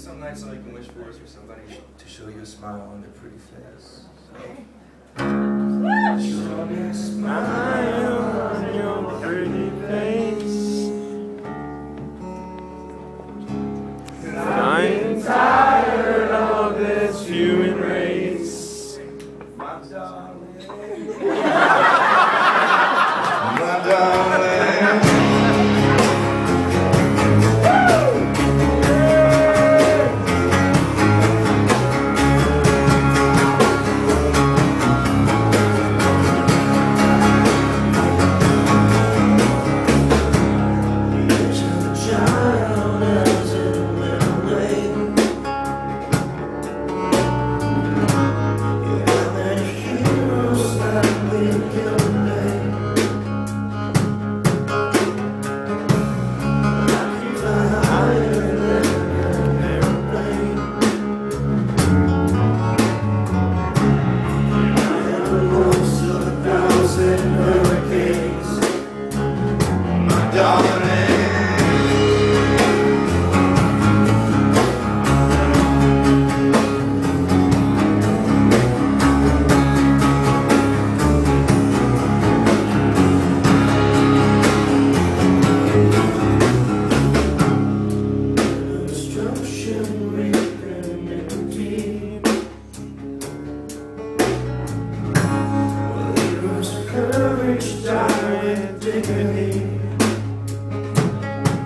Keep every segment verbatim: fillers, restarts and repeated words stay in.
some nights all you can wish for is for somebody to show you a smile on their pretty face. Show me a smile on your pretty face. I'm tired of this human race. My darling. My darling.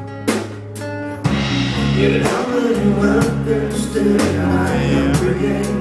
Yet how many workers did I ever get?